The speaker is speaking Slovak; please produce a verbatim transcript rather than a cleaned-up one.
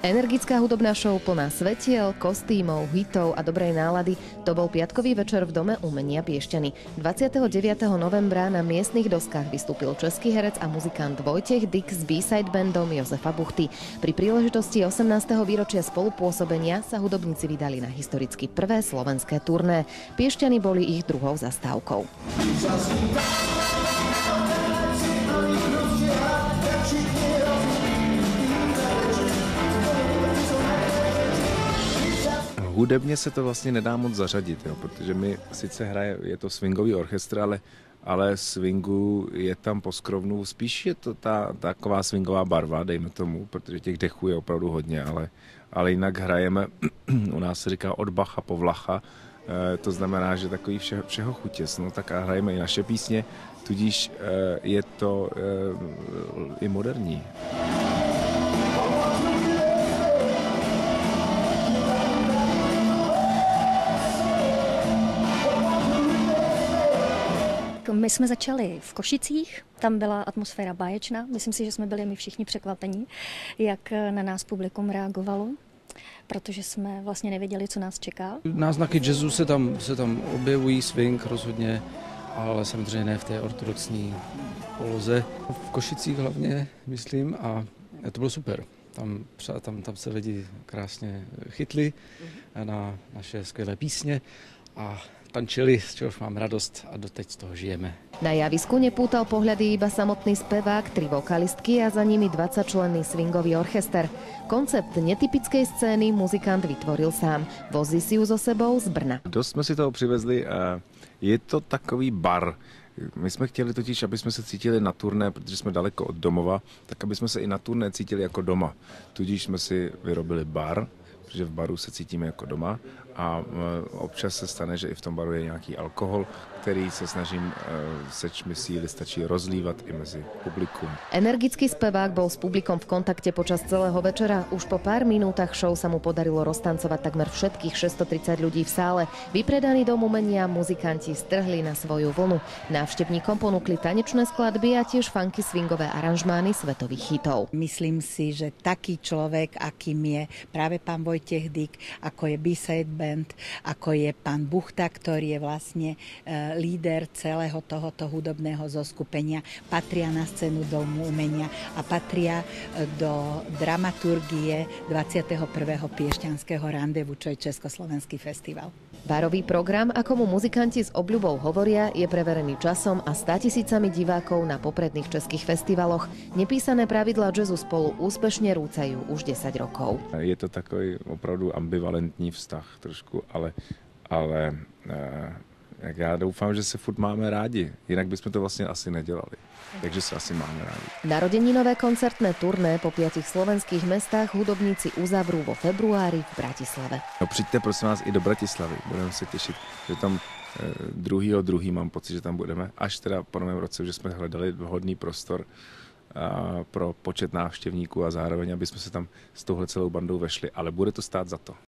Energická hudobná show plná svetiel, kostýmov, hitov a dobrej nálady to bol piatkový večer v Dome umenia Piešťany. dvadsiateho deviateho novembra na miestnych doskách vystúpil český herec a muzikant Vojtech Dyk s B-side bandom Jozefa Buchty. Pri príležitosti osemnásteho výročia spolupôsobenia sa hudobníci vydali na historicky prvé slovenské turné. Piešťany boli ich druhou zastávkou. Hudebně se to vlastně nedá moc zařadit, jo, protože my sice hraje, je to swingový orchestr, ale, ale swingu je tam poskrovnu, spíš je to ta taková swingová barva, dejme tomu, protože těch dechů je opravdu hodně, ale, ale jinak hrajeme, u nás se říká od Bacha po Vlacha, e, to znamená, že takový vše, všeho chutěs, no tak a hrajeme i naše písně, tudíž e, je to e, i moderní. My jsme začali v Košicích, tam byla atmosféra báječná. Myslím si, že jsme byli my všichni překvapení, jak na nás publikum reagovalo, protože jsme vlastně nevěděli, co nás čeká. Náznaky jazzu se tam, se tam objevují, swing rozhodně, ale samozřejmě ne v té ortodoxní poloze. V Košicích hlavně, myslím, a to bylo super. Tam, tam, tam se lidi krásně chytli na naše skvělé písně a tančili, z čehož mám radost a doteď z toho žijeme. Na javisku nepútal pohľady iba samotný spevák, tri vokalistky a za nimi dvadsaťčlenný swingový orchester. Koncept netypickej scény muzikant vytvoril sám. Vozí si ju so sebou z Brna. Dost jsme si toho přivezli. Je to takový bar. My jsme chtěli totiž, aby jsme se cítili na turné, protože jsme daleko od domova, tak aby jsme se i na turné cítili jako doma. Tudíž jsme si vyrobili bar, protože v baru se cítíme jako doma a občas se stane, že i v tom baru je nějaký alkohol, který se snažím sečmi síly stačí rozlívat i mezi publikum. Energický spevák bol s publikom v kontakte počas celého večera. Už po pár minútach show sa mu podarilo roztancovať takmer všetkých šesťstotridsať ľudí v sále. Vypredaný Dom umenia muzikanti strhli na svoju vlnu. Návštevníkom ponúkli tanečné skladby a tiež funky swingové aranžmány svetových hitov. Myslím si, že taký človek, akým je práve pán Vojtech Dyk, ako je B-side band, ako je pán Buchta, ktorý je vlastne líder celého tohoto hudobného zoskupenia, patria na scénu Domu umenia a patria do dramaturgie dvadsiateho prvého Piešťanského randevu, čo je Československý festival. Barový program, ako mu muzikanti s obľubou hovoria, je preverený časom a státisícami divákov na popredných českých festivaloch. Nepísané pravidlá jazzu spolu úspešne rúcajú už desať rokov. Je to takový opravdu ambivalentní vztah trošku, ale, ale jak já doufám, že se furt máme rádi, jinak bychom to vlastně asi nedělali. Takže se asi máme rádi. Narodeninové koncertné turné po piatich slovenských mestách hudobníci uzavrú vo februári v Bratislave. No přijďte prosím vás i do Bratislavy, budeme se těšit, že tam druhýho druhý mám pocit, že tam budeme, až teda po novém roce, že jsme hledali vhodný prostor pro počet návštěvníků a zároveň, aby jsme se tam s touhle celou bandou vešli, ale bude to stát za to.